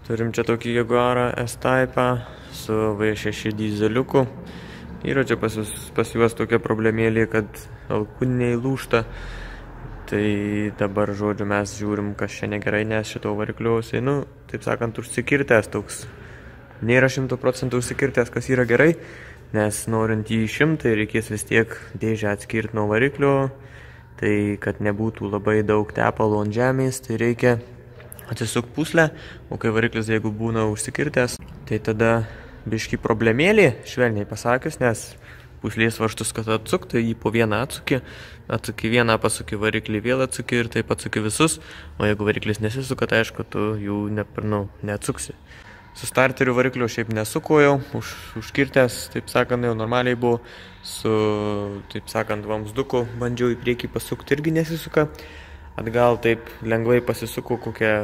Turim čia tokį Jaguarą S-Type su V6 dizeliuku. Yra čia pas juos tokia problemėlė, kad alkūniniai lūžta. Tai dabar, žodžiu, mes žiūrim, kas čia negerai, nes šito varikliu jisai, taip sakant, užsikirtęs toks. Nėra 100% užsikirtęs, kas yra gerai, nes norint jį išimti, tai reikės vis tiek dėžę atskirti nuo variklio. Tai kad nebūtų labai daug tepalo ant žemės, tai reikia atsisukti puslę, o kai variklis, jeigu būna užsikirtęs, tai tada biški problemėlė, švelniai pasakius, nes puslės varžtus, kad atsukti, jį po vieną atsuki vieną, pasuki variklį, vėl atsuki ir taip atsuki visus, o jeigu variklis nesisuka, tai aišku, tu jų neatsuksi. Su starteriu variklio šiaip nesukojau, užkirtęs, taip sakant, jau normaliai buvo, su, taip sakant, vamsduku bandžiau į priekį pasukti, irgi nesisuka. Atgal taip lengvai pasisuko kokią,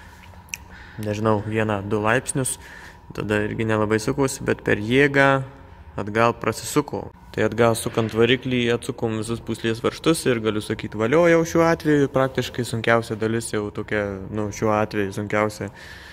nežinau, 1-2 laipsnius, tada irgi nelabai sukosi, bet per jėgą atgal prasisuko. Tai atgal sukant variklį atsukom visus puslės varžtus ir galiu sakyti valio jau šiuo atveju, praktiškai sunkiausia dalis jau tokia, šiuo atveju sunkiausia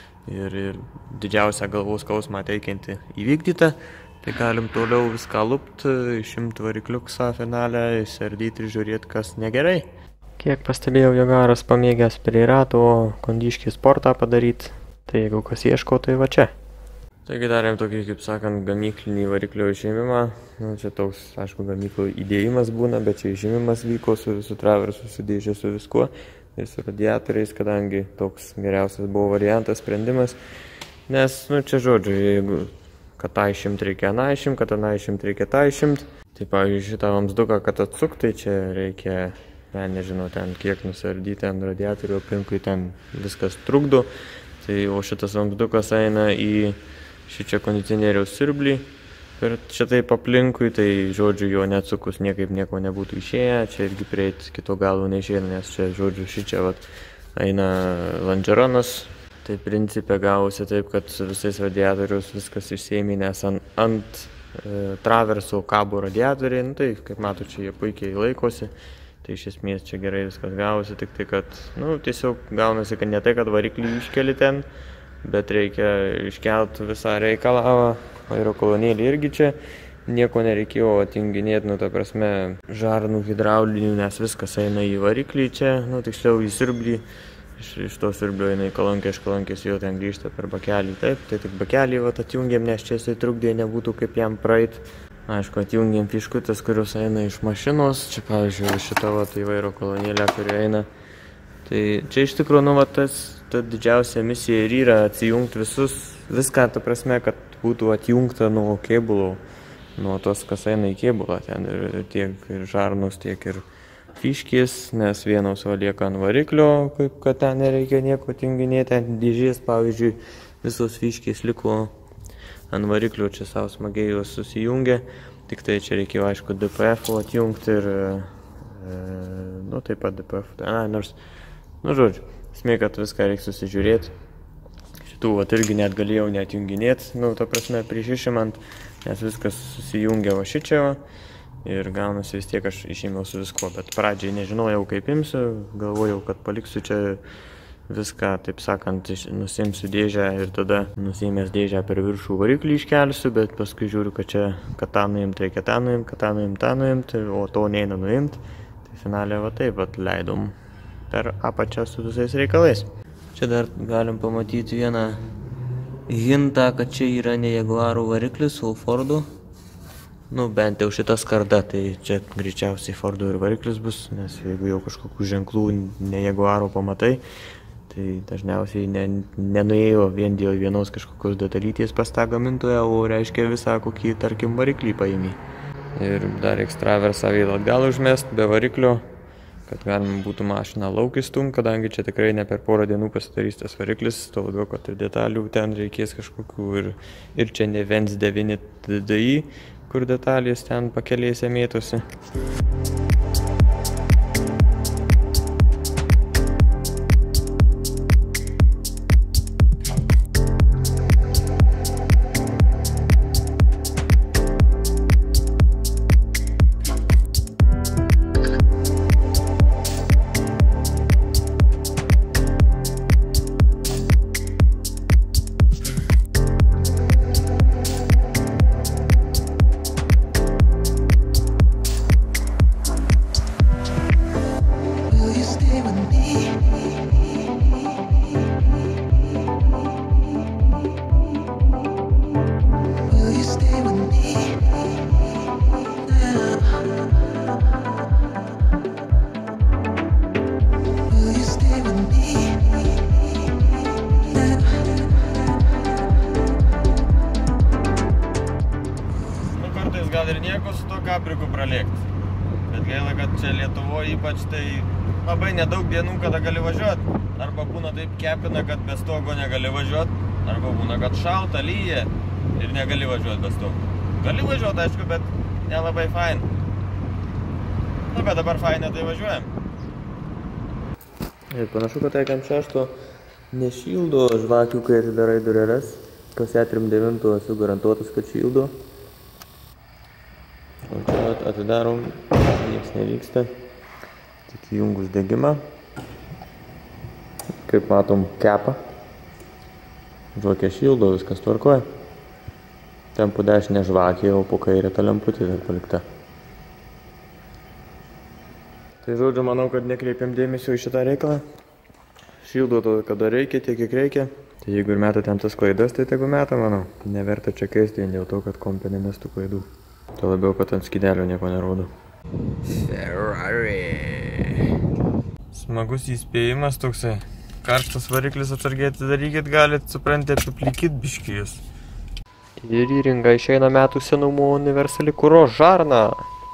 ir didžiausia galvos skausmą teikianti įvykdyta. Tai galim toliau viską lupti, išimti varikliuksą finalę, įsiardyti ir žiūrėti, kas negerai. Kiek pastebėjau, Jaguaras pamėgęs prie rato kondiškį sportą padaryti, tai jeigu kas ieško, tai va čia. Taigi darėm tokį, kaip sakant, gamyklinį variklio išėmimą. Čia toks, aišku, gamyklo įdėjimas būna, bet čia išėmimas vyko su traversu, su dėžė, su viskuo. Ir su radiatoriais, kadangi toks geriausias buvo variantas, sprendimas. Nes, čia žodžiu, jeigu kad tą išimti reikia aną išimti, kad aną išimti reikia tą išimti. Tai pavyzdžiui, šitą vamsduką, kad atsukti, tai čia reikia, nežinau, ten kiek nusardyti ant radiatorių, aplinkui ten viskas trukdo. Tai, o šitas vamsdukas eina į šičia kondicionieriaus siurblį. Ir čia taip aplinkui, tai žodžiu, jo neatsukus niekaip nieko nebūtų išėję. Čia irgi prieiti kito galo neišėję, nes čia, žodžiu, šičia eina longeronas. Tai principė gavosi taip, kad su visais radiatorius viskas išsėmė, nes ant traverso kabo radiatoriai, tai kaip matau, čia jie puikiai laikosi. Tai iš esmės čia gerai viskas gavosi, tik tai, kad, tiesiog gaunasi, kad ne tai, kad variklį iškeli ten, bet reikia iškelti visą reikalą. Vairo kolonėlį irgi čia nieko nereikėjo atinginėti, ta prasme, žarnų hidraulinių, nes viskas eina į variklį čia, tiksliau į siurblį. Iš to siurblio eina į kalankę, iš kalankės jo ten grįžta per bakelį. Taip, tai tik bakelį atjungiam, nes čia jisai trukdė, nebūtų kaip jam praeit. Aišku, atjungiam fiškutės, kurios eina iš mašinos. Čia, pavyzdžiui, šita tai vairo kolonėlė, kuri eina. Tai čia iš tikrųjų, ta didžiausia misija ir yra atsijungti viską, ta prasme, kad būtų atjungta nuo kėbulo, nuo tos, kas eina į kėbulą ten, ir tiek ir žarnus, tiek ir fiškės, nes vienos lieka ant variklio, kaip kad ten nereikia nieko tinginėti, ant dėžės, pavyzdžiui, visos fiškės liko ant variklio, čia savo smagiai jos susijungia, tik tai čia reikėjo, aišku, DPF atjungti ir, taip pat DPF, žodžiu, esmė, kad viską reikia susižiūrėti. Šitų irgi net galėjau neatjunginėti, ta prasme, prieš išimant, nes viskas susijungia šičia. Ir gaunasi vis tiek aš išėmiau su visko, bet pradžiai nežinojau, kaip imsiu, galvojau, kad paliksiu čia viską, taip sakant, nusimsiu dėžę ir tada nusimęs dėžę per viršų variklį iškelsiu, bet paskui žiūriu, kad tą nuimti reikia tą nuimti, kad tą nuimti, tą nuimti, o to neina nuimti. Tai finalė taip leidom per apačią su visais reikalais. Čia dar galim pamatyti vieną hintą, kad čia yra ne Jaguarų variklis, o Fordų. Bent jau šita skarda, tai čia greičiausiai Fordų ir variklis bus, nes jeigu jau kažkokių ženklų ne Jaguaro pamatai, tai dažniausiai nenuėjo vien dėl vienos kažkokios detalytės pas tą gamintoją, o reiškia visą kokį, tarkim, variklį paėmė. Ir dar reiks traversą vėl atgal užmest be variklio, kad galima būtų mašiną lauk įstumt, kadangi čia tikrai ne per porą dienų pasidarys tas variklis, to labiau, kad ir detalių ten reikės kažkokių ir čia ne 1.9 DDI, kur detalės ten pakelėse mėtosi. gal ir nieko su to kapriku pralėkti. Bet gaila, kad čia Lietuvoje ypač tai labai nedaug dienų, kada gali važiuoti. Arba būna taip kepina, kad be stogo negali važiuoti. Arba būna, kad šalta, lyja ir negali važiuoti be stogo. Gali važiuoti, aišku, bet nelabai fain. Na, bet dabar fainė, tai važiuojam. Ir panašu, kad M6 nešildo žvakių, kai atidarai dureles. Kas E39 esu garantuotas, kad šildo. O čia atidarom, nieks nevyksta. Tik įjungus degimą. Kaip matom, kepa. Žvakė šildo, viskas tvarkoja. Ten po dešinę žvakė, o po kairę ta lemputė dar palikta. Tai žodžiu, manau, kad nekreipiam dėmesio į šitą reikalą. Šildo to, kada reikia, tiek kiek reikia. Tai jeigu ir meta ten tas klaidas, tai tegu meta, manau. Neverta čia keisti vien dėl to, kad kompė nemestų klaidų. Tuo labiau, kad ant skydelio nieko nerodo. Ferrari. Smagus įspėjimas toksai. Karštas variklis atsargiai atidarykit, galit, suprantate, apiplikit biškijus. Ir į ringą išeina metų senumo universali kuro žarna.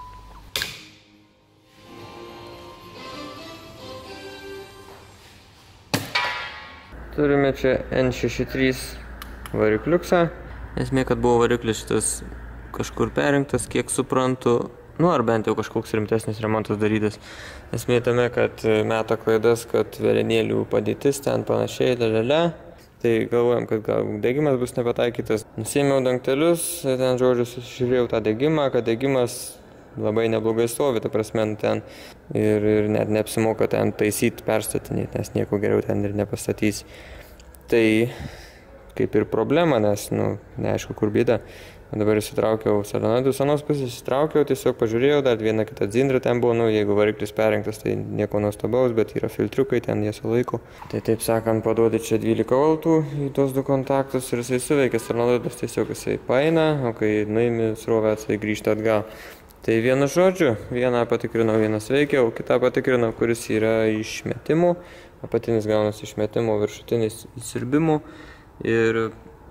Turime čia N63 varikliuksą. Esmė, kad buvo variklis šitas kažkur perinktas, kiek suprantu. Nu, ar bent jau kažkoks rimtesnis remontas darytas. Esmė tame, kad meta klaidas, kad velenėlių padėtis ten panašiai, Tai galvojam, kad gal degimas bus nepataikytas. Nusėmiau dangtelius, ten žodžiu susižiūrėjau tą degimą, kad degimas labai neblogai stovi, ta prasme, ten ir net neapsimoka ten taisyti, perstatinėti, nes nieko geriau ten ir nepastatysi. Tai kaip ir problema, nes, neaišku, kur bėda. Dabar įsitraukiau solenoidų, senos pusės įsitraukiau, tiesiog pažiūrėjau, dar vieną kitą dzindrą ten buvo, jeigu variklis perrinktas, tai nieko nuostabaus, bet yra filtriukai, ten jie sulaiko. Tai taip sakant, paduodi čia 12 voltų į tos du kontaktus ir jisai suveikia, solenoidus tiesiog jisai paina, o kai nuimi srovę, jisai grįžta atgal. Tai vienu žodžiu, vieną patikrinau, vienas veikia, o kitą patikrinau, kuris yra išmetimų, apatinis gaunasi išmetimų, viršutinis įsiurbimų ir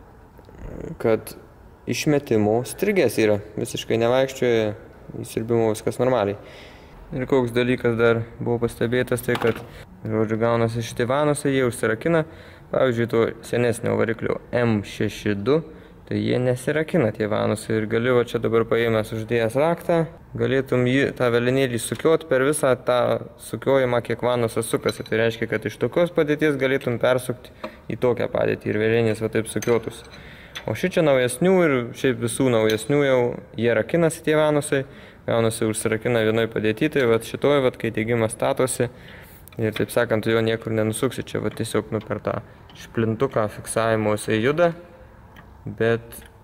kad išmetimų strigės yra, visiškai nevaikščioja, įsiurbimų viskas normaliai. Ir koks dalykas dar buvo pastebėtas, tai kad, žodžiu, gaunasi šitie vanusai, jie užsirakina, pavyzdžiui, to senesnio variklio M62, tai jie nesirakina tie vanusai ir gali va čia dabar paėmęs uždėjęs raktą, galėtum jį, tą velenėlį sukiot per visą tą sukiojimą, kiek vanusas sukasi. Tai reiškia, kad iš tokios padėties galėtum persukti į tokią padėtį ir velenės va taip sukiotus. O šičia naujesnių ir šiaip visų naujesnių jau jie rakinasi tie vanusai, gaunasi užsirakina vienoj padėty, tai vat šitoj, vat, kai degimas statosi ir taip sakant, jo niekur nenusuksi, čia vat tiesiog per tą šplintuką fiksavimo jisai juda, bet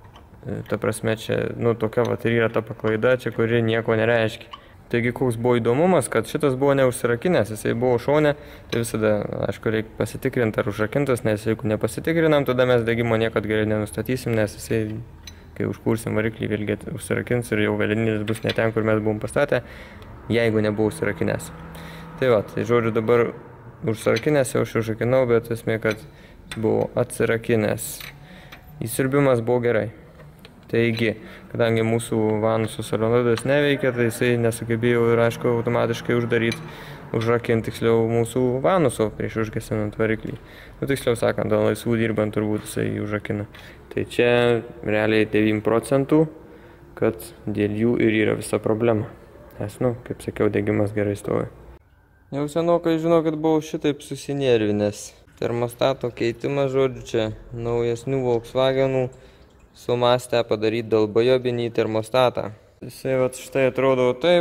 ta prasme čia, tokia vat ir yra ta paklaida, čia kuri nieko nereiškia. Taigi koks buvo įdomumas, kad šitas buvo neužsirakinęs, jisai buvo šone, tai visada, aišku, reikia pasitikrinti ar užrakintas, nes jeigu nepasitikrinam, tada mes degimo niekad gerai nenustatysim, nes jisai, kai užkursim variklį, vėlgi užsirakins ir jau velenilis bus ne ten, kur mes buvom pastatę, jeigu nebuvo užsirakinęs. Tai va, tai žodžiu dabar užsirakinęs, jau aš užrakinau, bet esmė, kad buvo atsirakinęs. Įsiurbimas buvo gerai. Taigi, kadangi mūsų vanusų solenoidas neveikia, tai jisai nesugebėjo ir, aišku, automatiškai užrakinti tiksliau mūsų vanuso prieš užgesinant variklį. Tiksliau sakant, ant laisvų dirbant turbūt jisai užrakina. Tai čia realiai 9%, kad dėl jų ir yra visa problema. Nes, kaip sakiau, degimas gerai stovi. Jau senokai žinau, kad buvau šitaip susinervinęs. Termostato keitimas, žodžiu, čia naujesnių Volkswagenų sumastę padaryti dalbajobinį termostatą. Jisai štai atrodo tai,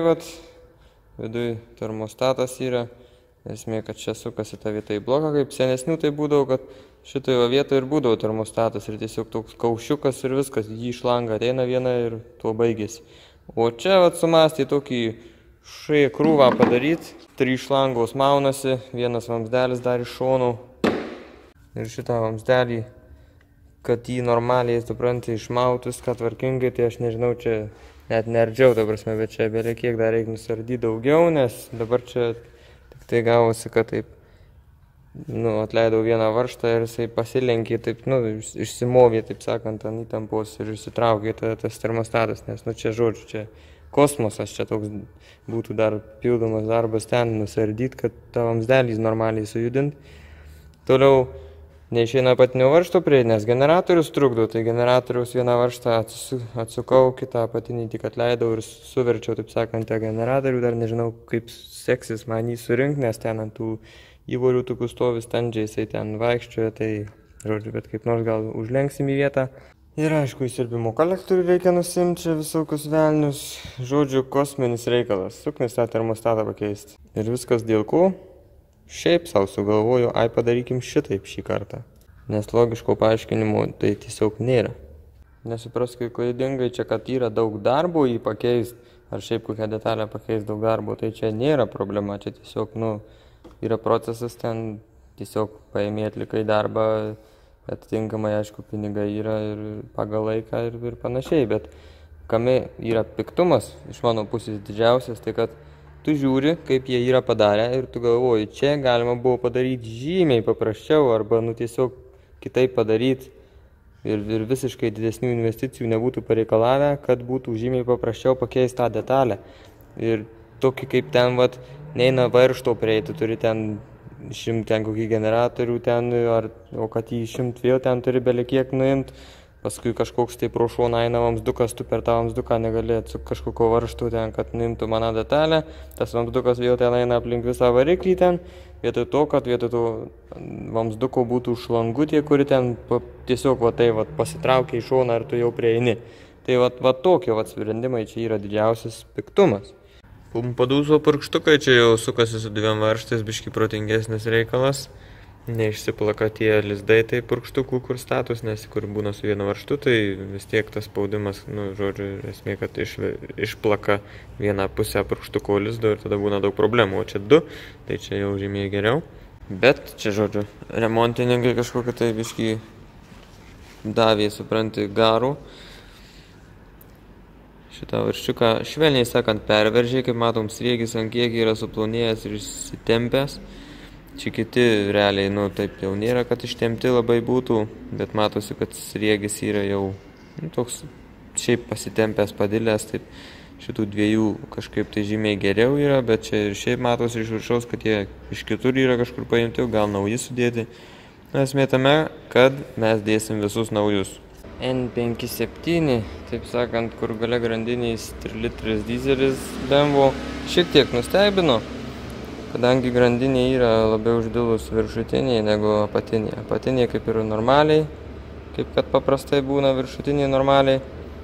viduj termostatas yra. Esmė, kad čia sukasi ta vieta į bloką, kaip senesnių tai būdavo, kad šitoje vietoje ir būdavo termostatas ir tiesiog toks kaušiukas ir viskas, jį iš langą ateina viena ir tuo baigėsi. O čia sumastė tokį krūvą padaryti, 3 šlangos maunasi, vienas vamsdelis dar iš šonų ir šitą vamsdelį, kad jį normaliai, supranti, išmautus, kad tvarkingai, tai aš nežinau, čia net neardžiau, ta prasme, bet čia belie kiek dar reikia nusardyti daugiau, nes dabar čia tik tai gavosi, kad taip atleidau vieną varžtą ir jisai pasilenkė, taip, išsimovė, taip sakant, ant įtampos ir išsitraukė tas termostatas, nes, čia žodžiu, čia kosmosas, čia toks būtų dar pildomas darbas ten nusardyti, kad tą vamzdelį normaliai sujudinti. Toliau neišeina apatinio varžto prieiti, nes generatorius trukdo, tai generatoriaus vieną varžtą atsukau, kitą apatinį tik atleidau ir suverčiau, taip sakant, tą generatorių, dar nežinau, kaip seksis man jį surinkti, nes ten ant tų įvorių tokių stovi standžiai, jisai ten vaikščioja, tai, žodžiu, bet kaip nors gal užlenksim į vietą. Ir aišku, įsirbimo kolektorių reikia nusimti čia visokius velnius, žodžiu, kosminis reikalas, suknis tą termostatą pakeisti. Ir viskas dėl ko? Šiaip savo sugalvoju, padarykim šitaip šį kartą. Nes logiško paaiškinimo tai tiesiog nėra. Nesupraskit klaidingai čia, kad yra daug darbo jį pakeisti, ar šiaip kokią detalę pakeisti daug darbo, tai čia nėra problema, čia tiesiog, yra procesas ten, tiesiog paėmė atlikai darbą, atitinkamai, aišku, pinigai yra ir pagal laiką ir panašiai, bet kame yra piktumas iš mano pusės didžiausias, tai kad tu žiūri, kaip jie yra padarę ir tu galvoji, čia galima buvo padaryti žymiai paprasčiau arba tiesiog kitaip padaryti ir visiškai didesnių investicijų nebūtų pareikalavę, kad būtų žymiai paprasčiau pakeisti tą detalę. Ir tokį kaip ten, neina varžto prieiti, turi ten išimt ten kokį generatorių ten, o kad jį išimt vėl ten turi belekiek nuimt, paskui kažkoks tai pro šoną eina vamsdukas, tu per tą vamsduką negali atsukti kažkokio varžtų ten, kad nuimtų mano detalę, tas vamsdukas vėl ten eina aplink visą variklį ten, vietoj to, kad vietoj to vamsduko būtų šlangutė, kuri ten tiesiog pasitraukia į šoną ir tu jau prieini. Tai tokie sprendimai čia yra didžiausias piktumas. Padūzo purkštukai čia jau sukasi su dviem varžtais, biški protingesnis reikalas. Neišsiplaka tie lizdai tai purkštukų, kur status, nes kur būna su vienu varžtu, tai vis tiek tas spaudimas, žodžiu, esmė, kad išplaka vieną pusę purkštuko lizdo ir tada būna daug problemų, o čia du, tai čia jau žymiai geriau. Bet čia, žodžiu, remontininkai kažkokią tai biški davė, supranti, garų. Šitą varščiuką, švelniai sakant, perveržė, kaip matom, sriegis ant kiek yra suplonėjęs ir išsitempęs. Čia kiti realiai, taip jau nėra, kad ištempti labai būtų, bet matosi, kad sriegis yra jau toks šiaip pasitempęs, padilęs, taip šitų dviejų kažkaip tai žymiai geriau yra, bet čia ir šiaip matosi iš viršaus, kad jie iš kitur yra kažkur paimti, gal nauji sudėti. Esmė tame, kad mes dėsim visus naujus. N57, taip sakant, kur gale grandiniais 3 litras dizelis BMW šiek tiek nustebino, kadangi grandinė yra labiau uždilus viršutiniai negu apatinė. Apatinė kaip ir normaliai, kaip kad paprastai būna viršutiniai normaliai,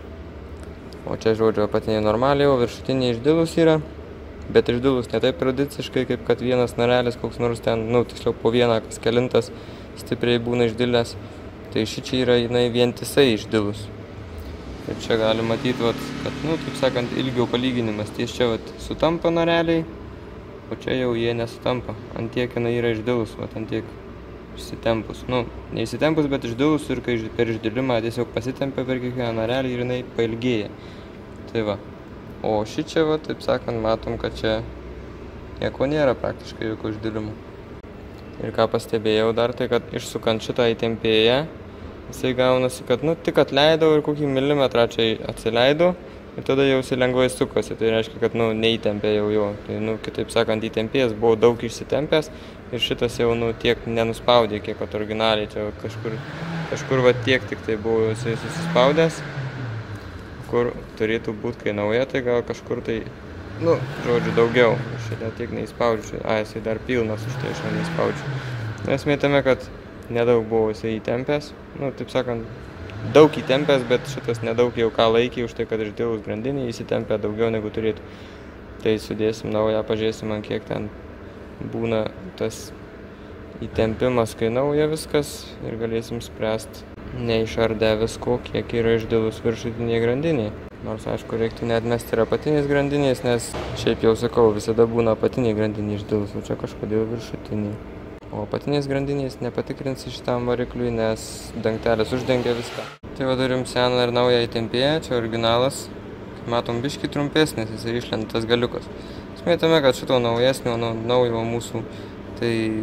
o čia žodžiu apatinė normaliai, o viršutiniai išdilus yra, bet išdilus ne taip tradiciškai, kaip kad vienas narelis koks nors ten, tiksliau po vieną kas kelintas stipriai būna išdilęs. Tai šičia yra jinai vientisai išdilus. Ir čia gali matyti, kad, taip sakant, ilgio palyginimas. Ties čia sutampa nareliai, o čia jau jie nesutampa. Antiek jinai yra išdilus, antiek išsitempus. Neįsitempus, bet išdilus ir kai per išdilimą tiesiog pasitempia per kiekvieną narelį ir jinai pailgėja. Tai va. O šičia, taip sakant, matom, kad čia nieko nėra praktiškai jokių išdilimų. Ir ką pastebėjau dar, tai kad išsukant šitą įtempėją, jisai gaunasi, kad tik atleidau ir kokį milimetrą čia atsileidau ir tada jau jisai lengvai sukosi. Tai reiškia, kad neįtempė jau jo. Tai kitaip sakant, įtempėjas buvo daug išsitempęs ir šitas jau tiek nenuspaudė, kiek originaliai. Čia kažkur tiek tik tai buvo jisai susispaudęs, kur turėtų būti, kai nauja, tai gal kažkur tai žodžiu, daugiau. Šitą tiek neįspaudžiu. Jisai dar pilnas, už tai aš neįspaudžiu. Esmė tame, kad nedaug buvo jisai įtempęs. Taip sakant, daug įtempęs, bet šitas nedaug jau ką laikė, už tai, kad išdilus grandinį įsitempė daugiau negu turėtų. Tai sudėsim naują, pažiūrėsim, ant kiek ten būna tas įtempimas, kai nauja viskas ir galėsim spręsti neišardę visko, kiek yra išdilus viršutinėje grandinėje. Nors, aišku, reiktų neatmesti ir apatinės grandinės, nes šiaip jau sakau, visada būna apatinė grandinė išdilus, o čia kažkodėl viršutinė. O apatinės grandinės nepatikrinsi šitam varikliui, nes dangtelis uždengia viską. Tai turim seną ir naują įtempėją, čia originalas. Kaip matom, biški trumpesnis, jis ir išlentas galiukas. Esmė tame, kad šito naujesnio, naujo mūsų, tai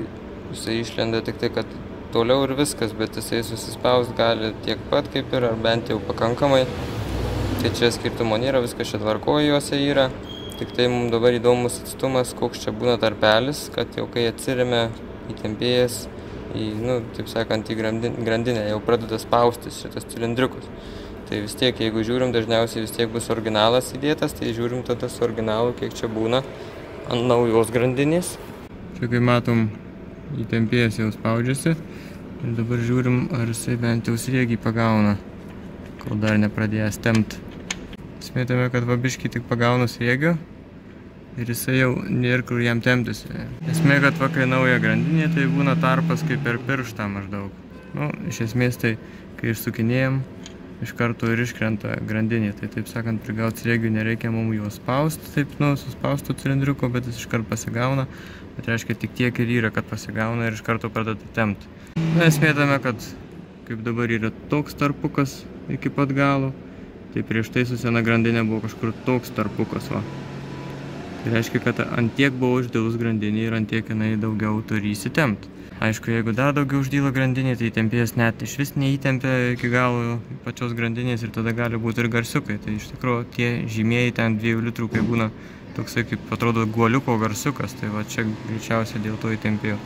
jisai išlenda tik tai, kad toliau ir viskas, bet jisai susispaust gali tiek pat kaip ir, ar bent jau pakankamai. Tai čia skirtumo nėra, viskas čia tvarkoje juose yra. Tik tai mums dabar įdomus atstumas, koks čia būna tarpelis, kad jau kai atsiremia įtempėjas į, taip sakant, į grandinę, jau pradeda spaustis šitas cilindriukus. Tai vis tiek, jeigu žiūrim, dažniausiai vis tiek bus originalas įdėtas, tai žiūrim tada su originalu, kiek čia būna ant naujos grandinės. Čia kaip matom, įtempėjas jau spaudžiasi ir dabar žiūrim, ar jisai bent jau sriegį pagauna, kol dar nepradėjęs tempt. Smėtame, kad vabiškį tik pagauna sriegio ir jisai jau nėra kur jam temptųsi. Esmė, kad kai nauja grandinė, tai būna tarpas kaip per pirštą maždaug. Iš esmės tai, kai išsukinėjam, iš karto ir iškrenta grandinė. Tai taip sakant, prigauti sriegių nereikia mums juos spausti, taip, suspausto cilindriuko, bet jis iškart pasigauna. Bet reiškia, tik tiek ir yra, kad pasigauna ir iš karto pradeda tempti. Esmė tame, kad kaip dabar yra toks tarpukas iki pat galo, tai prieš tai su sena grandinė buvo kažkur toks tarpukas, va. Tai reiškia, kad ant tiek buvo uždėlus grandinė ir ant tiek jinai daugiau turi įsitempt. Aišku, jeigu dar daugiau uždyla grandinė, tai tempėjas net iš vis neįtempia iki galo pačios grandinės ir tada gali būti ir garsiukai. Tai iš tikrųjų tie žymieji ten 2 litrų, kai būna toksai kaip atrodo guoliuko garsiukas, tai va čia greičiausiai dėl to įtempėjo.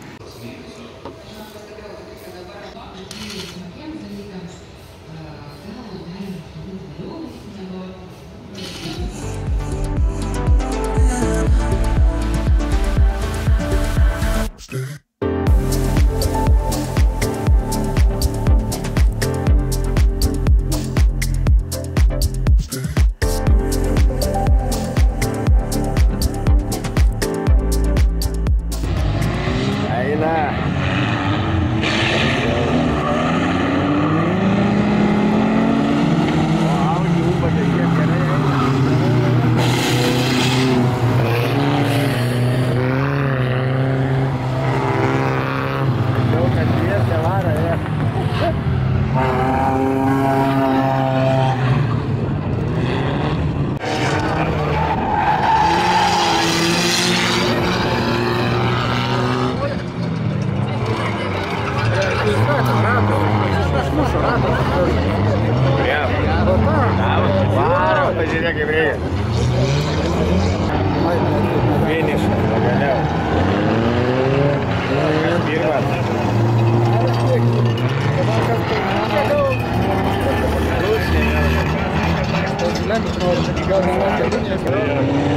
Pažiūrėk, kaip reikia. Finišas, pagaliau. Pirmas.